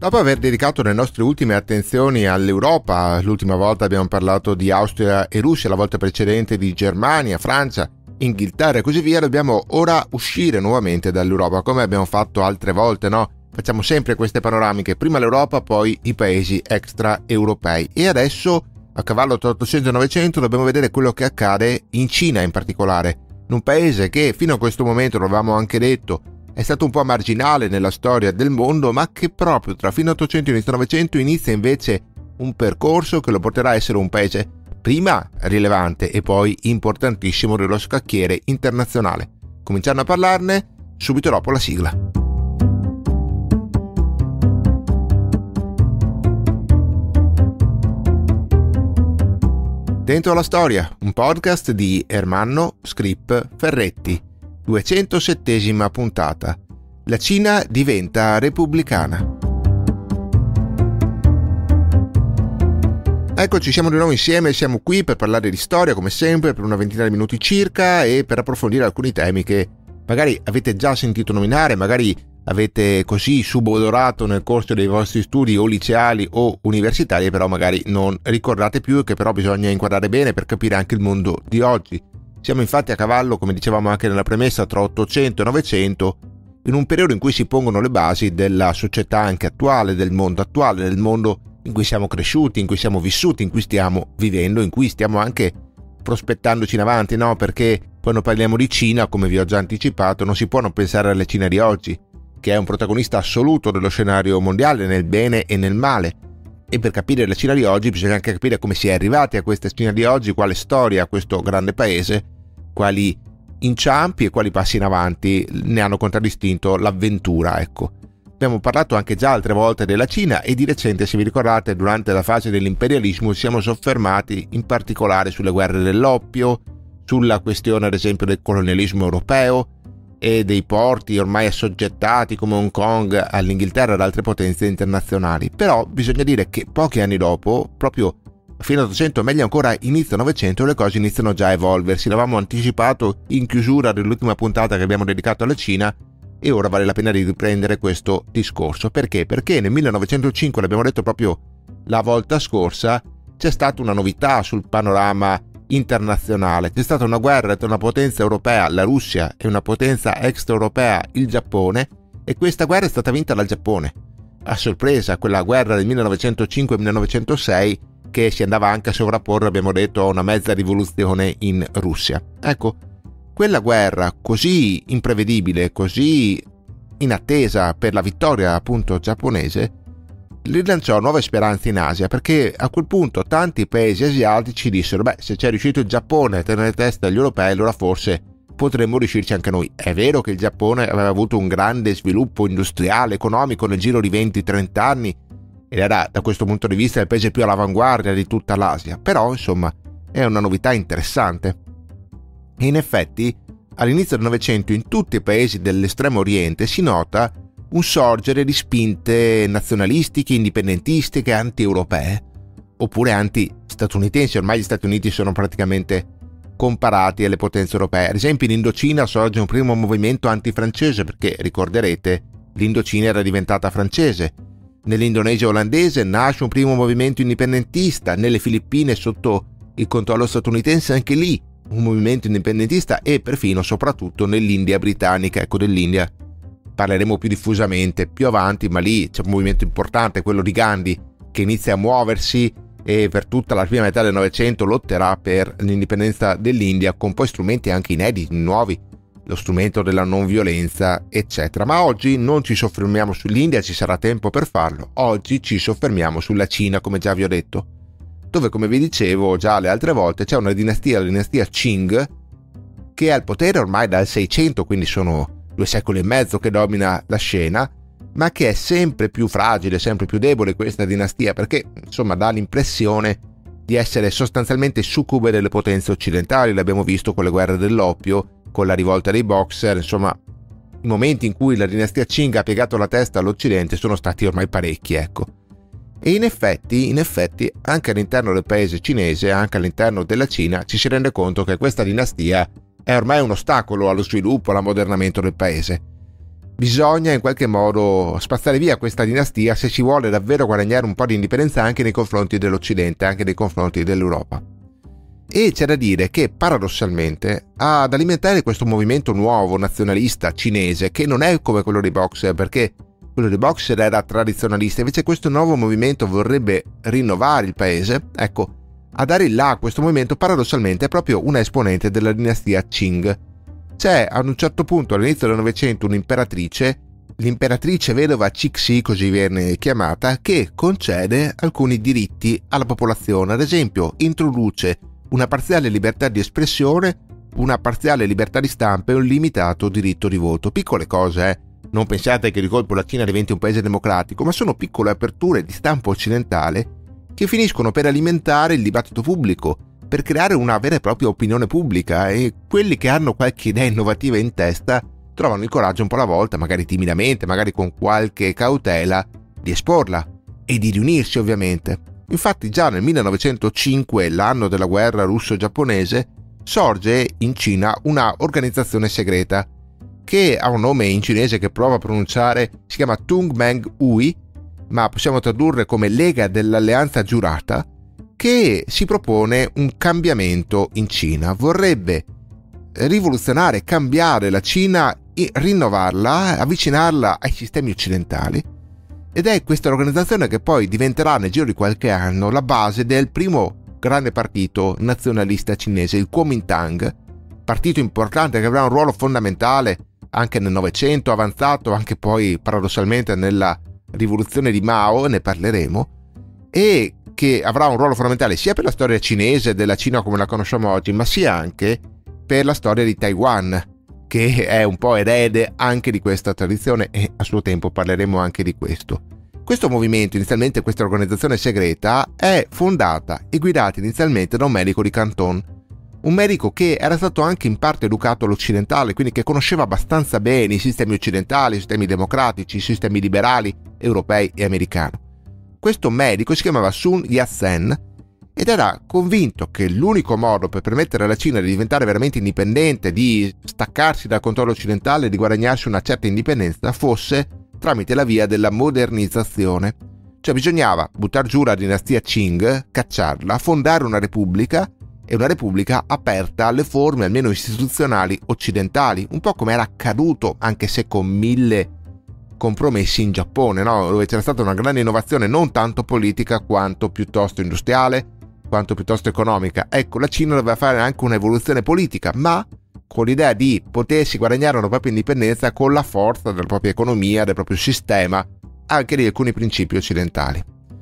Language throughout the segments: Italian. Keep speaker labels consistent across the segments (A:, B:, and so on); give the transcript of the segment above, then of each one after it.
A: Dopo aver dedicato le nostre ultime attenzioni all'Europa, l'ultima volta abbiamo parlato di Austria e Russia, la volta precedente di Germania, Francia, Inghilterra e così via, dobbiamo ora uscire nuovamente dall'Europa, come abbiamo fatto altre volte, no? Facciamo sempre queste panoramiche, prima l'Europa, poi i paesi extraeuropei. E adesso, a cavallo tra 800 e 900, dobbiamo vedere quello che accade in Cina in particolare, in un paese che fino a questo momento, lo avevamo anche detto, è stato un po' marginale nella storia del mondo, ma che proprio tra fine 800 e inizio 900 inizia invece un percorso che lo porterà a essere un paese prima rilevante e poi importantissimo dello scacchiere internazionale. Cominciando a parlarne subito dopo la sigla. Dentro la storia, un podcast di Ermanno Scrip Ferretti, 207ª puntata. La Cina diventa repubblicana. Eccoci, siamo di nuovo insieme, siamo qui per parlare di storia come sempre per una ventina di minuti circa e per approfondire alcuni temi che magari avete già sentito nominare, magari avete così subodorato nel corso dei vostri studi o liceali o universitari, però magari non ricordate più e che però bisogna inquadrare bene per capire anche il mondo di oggi. Siamo infatti a cavallo, come dicevamo anche nella premessa, tra 800 e 900, in un periodo in cui si pongono le basi della società anche attuale, del mondo in cui siamo cresciuti, in cui siamo vissuti, in cui stiamo vivendo, in cui stiamo anche prospettandoci in avanti, no? Perché quando parliamo di Cina, come vi ho già anticipato, non si può non pensare alla Cina di oggi, che è un protagonista assoluto dello scenario mondiale nel bene e nel male. E per capire la Cina di oggi bisogna anche capire come si è arrivati a questa Cina di oggi, quale storia ha questo grande paese, quali inciampi e quali passi in avanti ne hanno contraddistinto l'avventura, ecco. Abbiamo parlato anche già altre volte della Cina e di recente, se vi ricordate, durante la fase dell'imperialismo siamo soffermati in particolare sulle guerre dell'oppio, sulla questione ad esempio del colonialismo europeo e dei porti ormai assoggettati come Hong Kong all'Inghilterra e ad altre potenze internazionali. Però bisogna dire che pochi anni dopo, proprio fino all'800, meglio ancora inizio 900, le cose iniziano già a evolversi. L'avevamo anticipato in chiusura dell'ultima puntata che abbiamo dedicato alla Cina e ora vale la pena di riprendere questo discorso. Perché? Perché nel 1905, l'abbiamo detto proprio la volta scorsa, c'è stata una novità sul panorama internazionale. C'è stata una guerra tra una potenza europea, la Russia, e una potenza extraeuropea, il Giappone, e questa guerra è stata vinta dal Giappone. A sorpresa, quella guerra del 1905-1906 che si andava anche a sovrapporre, abbiamo detto, a una mezza rivoluzione in Russia. Ecco, quella guerra così imprevedibile, così inattesa per la vittoria appunto giapponese, rilanciò nuove speranze in Asia, perché a quel punto tanti paesi asiatici dissero: beh, se c'è riuscito il Giappone a tenere testa agli europei, allora forse potremmo riuscirci anche noi. È vero che il Giappone aveva avuto un grande sviluppo industriale, economico nel giro di 20-30 anni ed era da questo punto di vista il paese più all'avanguardia di tutta l'Asia, però insomma è una novità interessante. E in effetti all'inizio del Novecento in tutti i paesi dell'estremo oriente si nota un sorgere di spinte nazionalistiche, indipendentistiche, anti-europee, oppure anti-statunitensi. Ormai gli Stati Uniti sono praticamente comparati alle potenze europee. Ad esempio in Indocina sorge un primo movimento antifrancese, perché ricorderete l'Indocina era diventata francese. Nell'Indonesia olandese nasce un primo movimento indipendentista, nelle Filippine sotto il controllo statunitense anche lì un movimento indipendentista, e perfino soprattutto nell'India britannica. Ecco, dell'India parleremo più diffusamente più avanti, ma lì c'è un movimento importante, quello di Gandhi, che inizia a muoversi e per tutta la prima metà del Novecento lotterà per l'indipendenza dell'India, con poi strumenti anche inediti, nuovi, lo strumento della non violenza, eccetera. Ma oggi non ci soffermiamo sull'India, ci sarà tempo per farlo. Oggi ci soffermiamo sulla Cina, come già vi ho detto, dove, come vi dicevo già le altre volte, c'è una dinastia, la dinastia Qing, che è al potere ormai dal 600, quindi sono 2 secoli e mezzo che domina la scena, ma che è sempre più fragile, sempre più debole questa dinastia, perché insomma dà l'impressione di essere sostanzialmente succube delle potenze occidentali. L'abbiamo visto con le guerre dell'oppio, con la rivolta dei Boxer. Insomma, i momenti in cui la dinastia Qing ha piegato la testa all'Occidente sono stati ormai parecchi, ecco. E in effetti, anche all'interno del paese cinese, anche all'interno della Cina, ci si rende conto che questa dinastia è ormai un ostacolo allo sviluppo, all'ammodernamento del paese. bisogna in qualche modo spazzare via questa dinastia se si vuole davvero guadagnare un po' di indipendenza anche nei confronti dell'Occidente, anche nei confronti dell'Europa. E c'è da dire che paradossalmente ad alimentare questo movimento nuovo nazionalista cinese, che non è come quello dei Boxer, perché quello dei Boxer era tradizionalista, invece questo nuovo movimento vorrebbe rinnovare il paese, ecco, a dare il là a questo movimento paradossalmente è proprio una esponente della dinastia Qing. C'è ad un certo punto all'inizio del Novecento un'imperatrice, l'imperatrice vedova Cixi, così viene chiamata, che concede alcuni diritti alla popolazione, ad esempio introduce una parziale libertà di espressione, una parziale libertà di stampa e un limitato diritto di voto. Piccole cose, Non pensiate che di colpo la Cina diventi un paese democratico, ma sono piccole aperture di stampo occidentale che finiscono per alimentare il dibattito pubblico, per creare una vera e propria opinione pubblica, e quelli che hanno qualche idea innovativa in testa trovano il coraggio un po' alla volta, magari timidamente, magari con qualche cautela, di esporla e di riunirsi ovviamente. Infatti già nel 1905, l'anno della guerra russo-giapponese, sorge in Cina una organizzazione segreta che ha un nome in cinese che provo a pronunciare, si chiama Tungmeng Hui, ma possiamo tradurre come Lega dell'Alleanza Giurata, che si propone un cambiamento in Cina. Vorrebbe rivoluzionare, cambiare la Cina, rinnovarla, avvicinarla ai sistemi occidentali, ed è questa organizzazione che poi diventerà nel giro di qualche anno la base del primo grande partito nazionalista cinese, il Kuomintang, partito importante che avrà un ruolo fondamentale anche nel Novecento avanzato, anche poi paradossalmente nella rivoluzione di Mao, ne parleremo, e che avrà un ruolo fondamentale sia per la storia cinese della Cina come la conosciamo oggi, ma sia anche per la storia di Taiwan, che è un po' erede anche di questa tradizione, e a suo tempo parleremo anche di questo. Questo movimento, inizialmente questa organizzazione segreta, è fondata e guidata inizialmente da un medico di Canton, un medico che era stato anche in parte educato all'occidentale, quindi che conosceva abbastanza bene i sistemi occidentali, i sistemi democratici, i sistemi liberali, europei e americani. Questo medico si chiamava Sun Yat-sen ed era convinto che l'unico modo per permettere alla Cina di diventare veramente indipendente, di staccarsi dal controllo occidentale e di guadagnarsi una certa indipendenza, fosse tramite la via della modernizzazione. Cioè bisognava buttare giù la dinastia Qing, cacciarla, fondare una repubblica, e una repubblica aperta alle forme almeno istituzionali occidentali, un po' come era accaduto, anche se con 1000 compromessi, in Giappone, no? Dove c'era stata una grande innovazione non tanto politica quanto piuttosto industriale, quanto piuttosto economica. Ecco, la Cina doveva fare anche un'evoluzione politica, ma con l'idea di potersi guadagnare una propria indipendenza con la forza della propria economia, del proprio sistema, anche di alcuni principi occidentali.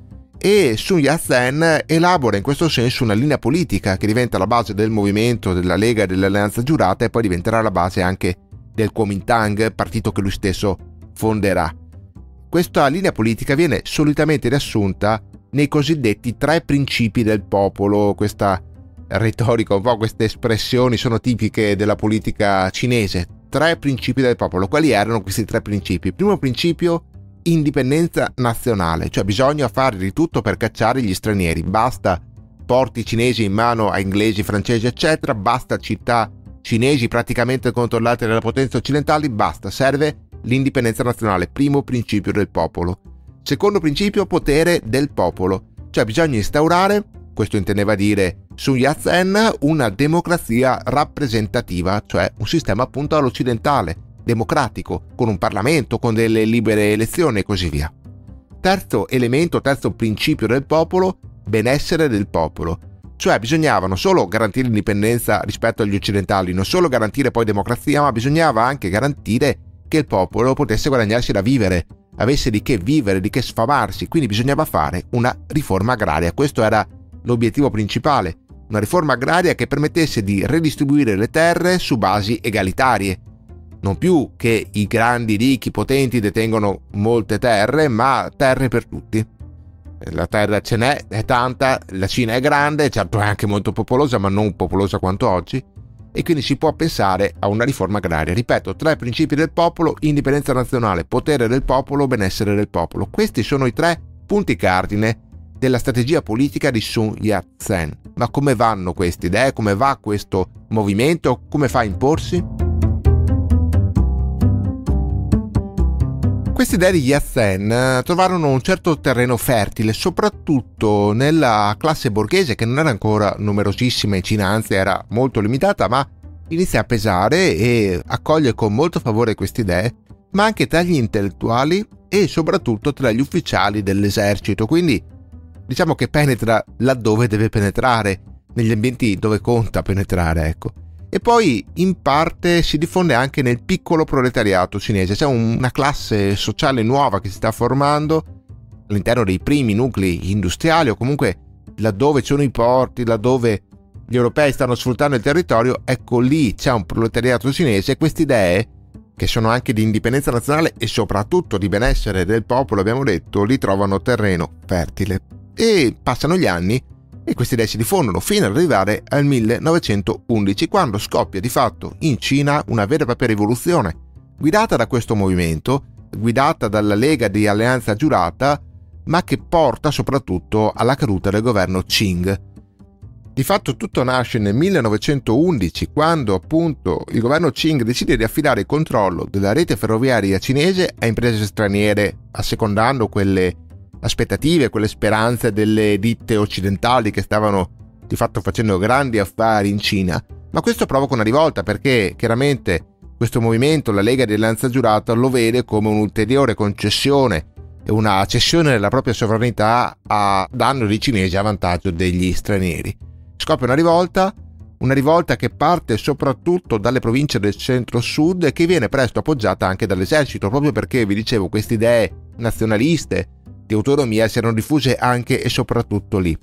A: E Sun Yat-sen elabora in questo senso una linea politica che diventa la base del movimento della Lega dell'Alleanza Giurata e poi diventerà la base anche del Kuomintang, partito che lui stesso fonderà. Questa linea politica viene solitamente riassunta nei cosiddetti 3 principi del popolo. Questa retorica, un po' queste espressioni sono tipiche della politica cinese. 3 principi del popolo. Quali erano questi 3 principi? Primo principio: indipendenza nazionale, cioè bisogna fare di tutto per cacciare gli stranieri, basta porti cinesi in mano a inglesi, francesi eccetera, basta città cinesi praticamente controllate dalle potenze occidentali, basta, serve l'indipendenza nazionale, primo principio del popolo. Secondo principio: potere del popolo, cioè bisogna instaurare, questo intendeva dire Sun Yat-sen, una democrazia rappresentativa, cioè un sistema appunto all'occidentale, democratico, con un Parlamento, con delle libere elezioni e così via. Terzo elemento, terzo principio del popolo: benessere del popolo. Cioè bisognava non solo garantire l'indipendenza rispetto agli occidentali, non solo garantire poi democrazia, ma bisognava anche garantire che il popolo potesse guadagnarsi da vivere, avesse di che vivere, di che sfamarsi, quindi bisognava fare una riforma agraria. Questo era l'obiettivo principale, una riforma agraria che permettesse di redistribuire le terre su basi egalitarie. Non più che i grandi ricchi potenti detengono molte terre, ma terre per tutti. La terra ce n'è, è tanta, la Cina è grande, certo è anche molto popolosa, ma non popolosa quanto oggi, e quindi si può pensare a una riforma agraria. Ripeto, 3 principi del popolo: indipendenza nazionale, potere del popolo, benessere del popolo. Questi sono i 3 punti cardine della strategia politica di Sun Yat-sen. Ma come vanno queste idee? Come va questo movimento? Come fa a imporsi? Queste idee di Yat-sen trovarono un certo terreno fertile, soprattutto nella classe borghese che non era ancora numerosissima in Cina, anzi era molto limitata, ma inizia a pesare e accoglie con molto favore queste idee, ma anche tra gli intellettuali e soprattutto tra gli ufficiali dell'esercito, quindi diciamo che penetra laddove deve penetrare, negli ambienti dove conta penetrare, ecco. E poi in parte si diffonde anche nel piccolo proletariato cinese, c'è una classe sociale nuova che si sta formando all'interno dei primi nuclei industriali, o comunque laddove ci sono i porti, laddove gli europei stanno sfruttando il territorio, ecco lì c'è un proletariato cinese e queste idee, che sono anche di indipendenza nazionale e soprattutto di benessere del popolo, abbiamo detto, li trovano terreno fertile. E passano gli anni e queste idee si diffondono fino ad arrivare al 1911, quando scoppia di fatto in Cina una vera e propria rivoluzione, guidata da questo movimento, guidata dalla Lega di Alleanza Giurata, ma che porta soprattutto alla caduta del governo Qing. Di fatto tutto nasce nel 1911, quando appunto il governo Qing decide di affidare il controllo della rete ferroviaria cinese a imprese straniere, assecondando quelle aspettative, quelle speranze delle ditte occidentali che stavano di fatto facendo grandi affari in Cina. Ma questo provoca una rivolta, perché chiaramente questo movimento, la Lega di Alleanza Giurata, lo vede come un'ulteriore concessione e una cessione della propria sovranità a danno dei cinesi a vantaggio degli stranieri. Scoppia una rivolta che parte soprattutto dalle province del centro-sud e che viene presto appoggiata anche dall'esercito, proprio perché, vi dicevo, queste idee nazionaliste di autonomia si erano diffuse anche e soprattutto lì.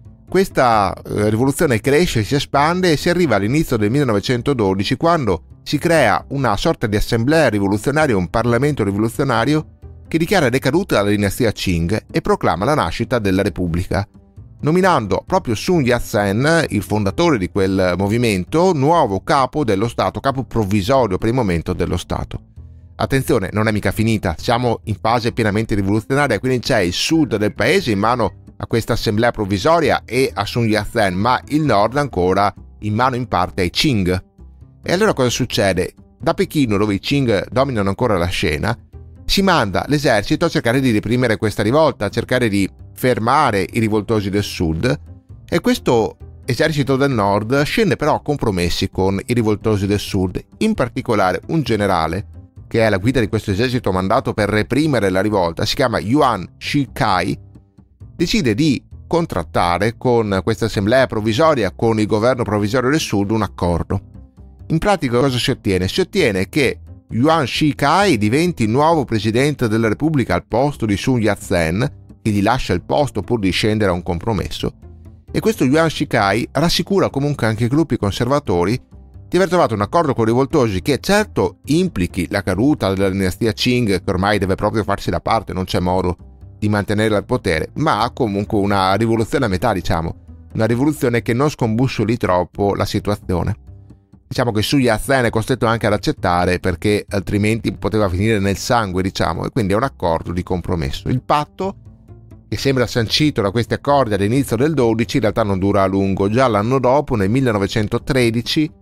A: Questa rivoluzione cresce, si espande e si arriva all'inizio del 1912, quando si crea una sorta di assemblea rivoluzionaria, un parlamento rivoluzionario che dichiara decaduta la dinastia Qing e proclama la nascita della Repubblica, nominando proprio Sun Yat-sen, il fondatore di quel movimento, nuovo capo dello Stato, capo provvisorio per il momento dello Stato. Attenzione, non è mica finita, siamo in fase pienamente rivoluzionaria, quindi c'è il sud del paese in mano a questa assemblea provvisoria e a Sun Yat-sen, ma il nord ancora in mano in parte ai Qing. E allora cosa succede? Da Pechino, dove i Qing dominano ancora la scena, si manda l'esercito a cercare di reprimere questa rivolta, a cercare di fermare i rivoltosi del sud, e questo esercito del nord scende però a compromessi con i rivoltosi del sud, in particolare un generale che è la guida di questo esercito mandato per reprimere la rivolta, si chiama Yuan Shikai, decide di contrattare con questa assemblea provvisoria, con il governo provvisorio del sud, un accordo. In pratica cosa si ottiene? Si ottiene che Yuan Shikai diventi il nuovo presidente della Repubblica al posto di Sun Yat-sen, che gli lascia il posto pur di scendere a un compromesso, e questo Yuan Shikai rassicura comunque anche i gruppi conservatori di aver trovato un accordo con i rivoltosi che certo implichi la caduta della dinastia Qing, che ormai deve proprio farsi da parte, non c'è modo di mantenerla al potere, ma comunque una rivoluzione a metà, diciamo, una rivoluzione che non scombussoli troppo la situazione. Diciamo che Sun Yat-sen è costretto anche ad accettare, perché altrimenti poteva finire nel sangue, diciamo, e quindi è un accordo di compromesso. Il patto, che sembra sancito da questi accordi all'inizio del 12, in realtà non dura a lungo. Già l'anno dopo, nel 1913,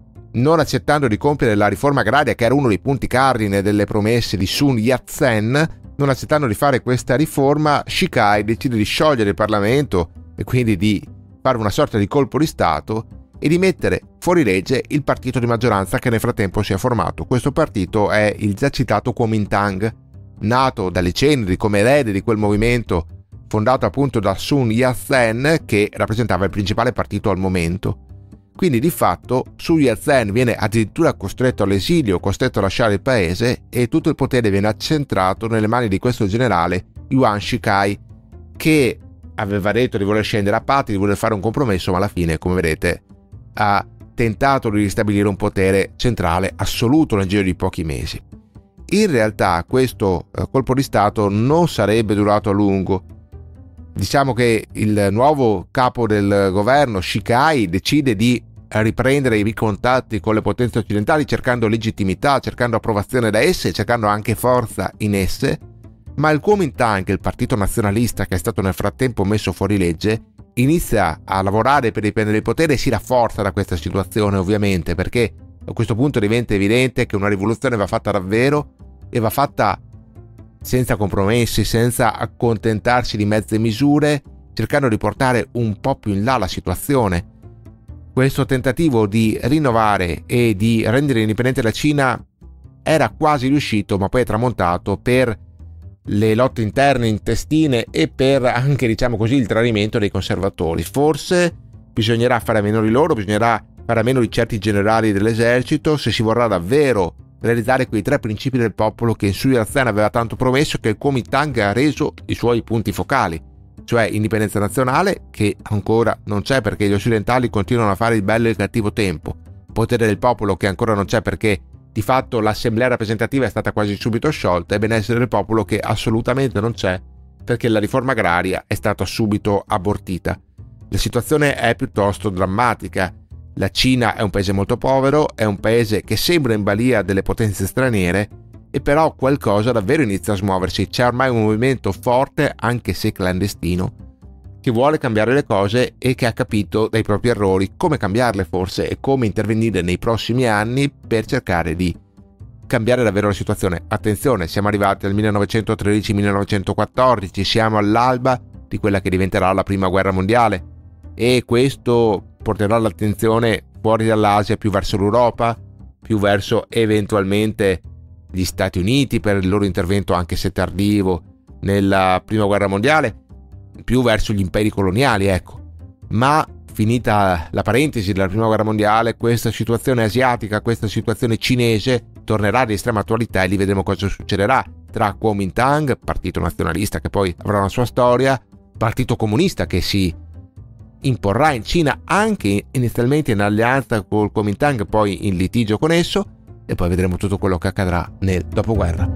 A: non accettando di compiere la riforma agraria, che era uno dei punti cardine delle promesse di Sun Yat-sen, non accettando di fare questa riforma, Shikai decide di sciogliere il Parlamento e quindi di fare una sorta di colpo di Stato e di mettere fuori legge il partito di maggioranza che nel frattempo si è formato. Questo partito è il già citato Kuomintang, nato dalle ceneri come erede di quel movimento fondato appunto da Sun Yat-sen, che rappresentava il principale partito al momento. Quindi di fatto Sun Yat-sen viene addirittura costretto all'esilio, costretto a lasciare il paese, e tutto il potere viene accentrato nelle mani di questo generale Yuan Shikai, che aveva detto di voler scendere a patti, di voler fare un compromesso, ma alla fine, come vedete, ha tentato di ristabilire un potere centrale assoluto nel giro di pochi mesi. In realtà questo colpo di Stato non sarebbe durato a lungo. Diciamo che il nuovo capo del governo, Shikai, decide di riprendere i contatti con le potenze occidentali, cercando legittimità, cercando approvazione da esse, cercando anche forza in esse, ma il Kuomintang, il partito nazionalista che è stato nel frattempo messo fuori legge, inizia a lavorare per riprendere il potere e si rafforza da questa situazione, ovviamente, perché a questo punto diventa evidente che una rivoluzione va fatta davvero e va fatta senza compromessi, senza accontentarsi di mezze misure, cercando di portare un po' più in là la situazione. Questo tentativo di rinnovare e di rendere indipendente la Cina era quasi riuscito, ma poi è tramontato per le lotte interne, intestine e per anche, diciamo così, il tradimento dei conservatori. Forse bisognerà fare a meno di loro, bisognerà fare a meno di certi generali dell'esercito se si vorrà davvero realizzare quei 3 principi del popolo che Sun Yat-sen aveva tanto promesso, che il Kuomintang ha reso i suoi punti focali, cioè indipendenza nazionale, che ancora non c'è perché gli occidentali continuano a fare il bello e il cattivo tempo, potere del popolo, che ancora non c'è perché di fatto l'assemblea rappresentativa è stata quasi subito sciolta, e benessere del popolo, che assolutamente non c'è perché la riforma agraria è stata subito abortita. La situazione è piuttosto drammatica. La Cina è un paese molto povero, è un paese che sembra in balia delle potenze straniere, e però qualcosa davvero inizia a smuoversi. C'è ormai un movimento forte, anche se clandestino, che vuole cambiare le cose e che ha capito dai propri errori come cambiarle forse e come intervenire nei prossimi anni per cercare di cambiare davvero la situazione. Attenzione, siamo arrivati al 1913-1914, siamo all'alba di quella che diventerà la prima guerra mondiale, e questo porterà l'attenzione fuori dall'Asia, più verso l'Europa, più verso eventualmente gli Stati Uniti per il loro intervento, anche se tardivo, nella prima guerra mondiale, più verso gli imperi coloniali, ecco. Ma finita la parentesi della prima guerra mondiale, questa situazione asiatica, questa situazione cinese tornerà di estrema attualità, e lì vedremo cosa succederà tra Kuomintang, partito nazionalista che poi avrà una sua storia, partito comunista che si imporrà in Cina anche inizialmente in alleanza col Kuomintang, poi in litigio con esso, e poi vedremo tutto quello che accadrà nel dopoguerra.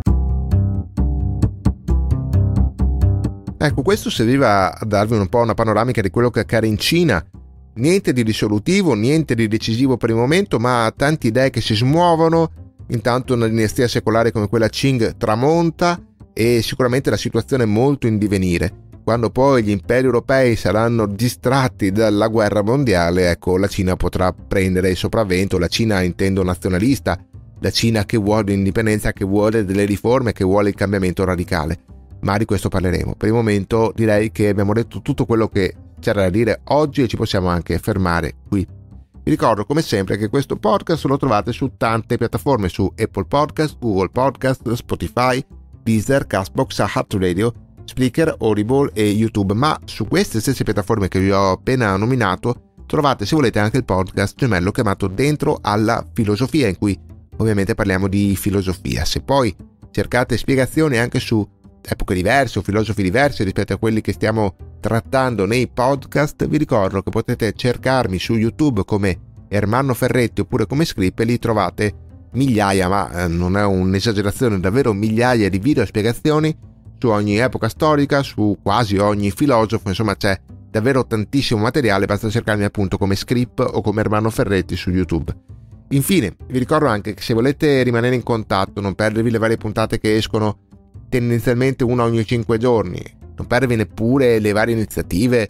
A: Ecco, questo serviva a darvi un po' una panoramica di quello che accade in Cina. Niente di risolutivo, niente di decisivo per il momento, ma tante idee che si smuovono. Intanto una dinastia secolare come quella Qing tramonta, e sicuramente la situazione è molto in divenire. Quando poi gli imperi europei saranno distratti dalla guerra mondiale, ecco, la Cina potrà prendere il sopravvento. La Cina intendo nazionalista, la Cina che vuole l'indipendenza, che vuole delle riforme, che vuole il cambiamento radicale. Ma di questo parleremo. Per il momento direi che abbiamo detto tutto quello che c'era da dire oggi, e ci possiamo anche fermare qui. Vi ricordo come sempre che questo podcast lo trovate su tante piattaforme, su Apple Podcast, Google Podcast, Spotify, Deezer, Castbox, iHeartRadio, Spreaker, Audible e YouTube, ma su queste stesse piattaforme che vi ho appena nominato trovate, se volete, anche il podcast gemello chiamato Dentro alla Filosofia, in cui ovviamente parliamo di filosofia. Se poi cercate spiegazioni anche su epoche diverse o filosofi diversi rispetto a quelli che stiamo trattando nei podcast, vi ricordo che potete cercarmi su YouTube come Ermanno Ferretti oppure come Scrip, e lì trovate migliaia, ma non è un'esagerazione, davvero migliaia di video spiegazioni su ogni epoca storica, su quasi ogni filosofo. Insomma, c'è davvero tantissimo materiale, basta cercarmi appunto come Scrip o come Ermanno Ferretti su YouTube. Infine, vi ricordo anche che se volete rimanere in contatto, non perdervi le varie puntate che escono tendenzialmente una ogni 5 giorni, non perdervi neppure le varie iniziative,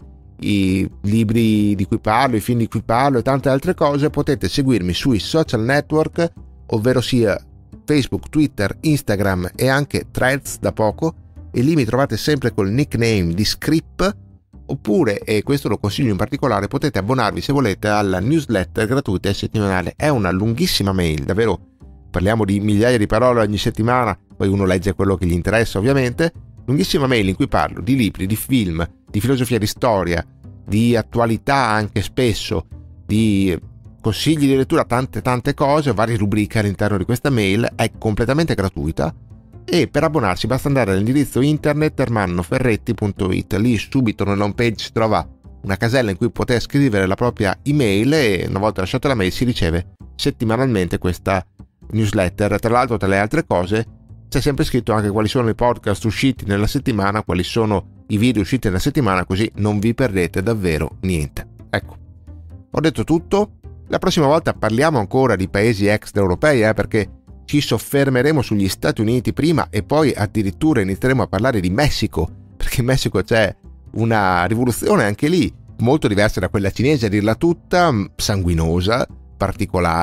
A: i libri di cui parlo, i film di cui parlo e tante altre cose, potete seguirmi sui social network, ovvero sia Facebook, Twitter, Instagram e anche Threads da poco, e lì mi trovate sempre col nickname di Scrip. Oppure, e questo lo consiglio in particolare, potete abbonarvi se volete alla newsletter gratuita e settimanale. È una lunghissima mail, davvero parliamo di migliaia di parole ogni settimana, poi uno legge quello che gli interessa ovviamente. Lunghissima mail in cui parlo di libri, di film, di filosofia, di storia, di attualità anche spesso, di consigli di lettura, tante cose, varie rubriche all'interno di questa mail. È completamente gratuita, e per abbonarsi basta andare all'indirizzo internet ermannoferretti.it. Lì subito nella home page si trova una casella in cui poter scrivere la propria email, e una volta lasciata la mail si riceve settimanalmente questa newsletter. Tra l'altro, tra le altre cose, c'è sempre scritto anche quali sono i podcast usciti nella settimana, quali sono i video usciti nella settimana, così non vi perdete davvero niente. Ecco, ho detto tutto. La prossima volta parliamo ancora di paesi extraeuropei, perché ci soffermeremo sugli Stati Uniti prima, e poi addirittura inizieremo a parlare di Messico, perché in Messico c'è una rivoluzione anche lì molto diversa da quella cinese, a dirla tutta, sanguinosa, particolare,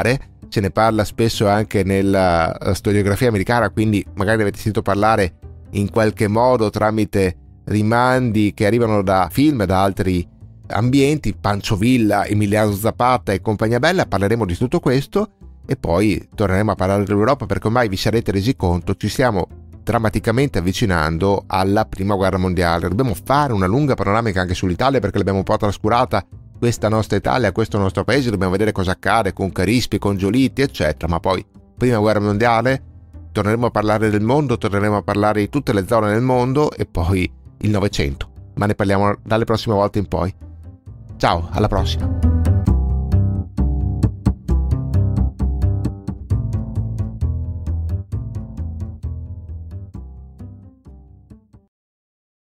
A: se ne parla spesso anche nella storiografia americana, quindi magari ne avete sentito parlare in qualche modo tramite rimandi che arrivano da film, da altri ambienti, Pancho Villa, Emiliano Zapata e compagnia bella. Parleremo di tutto questo e poi torneremo a parlare dell'Europa, perché ormai vi sarete resi conto ci stiamo drammaticamente avvicinando alla prima guerra mondiale. Dobbiamo fare una lunga panoramica anche sull'Italia, perché l'abbiamo un po' trascurata questa nostra Italia, questo nostro paese. Dobbiamo vedere cosa accade con Carispi, con Giolitti eccetera, ma poi prima guerra mondiale, torneremo a parlare del mondo, torneremo a parlare di tutte le zone del mondo e poi il Novecento, ma ne parliamo dalle prossime volte in poi. Ciao, alla prossima.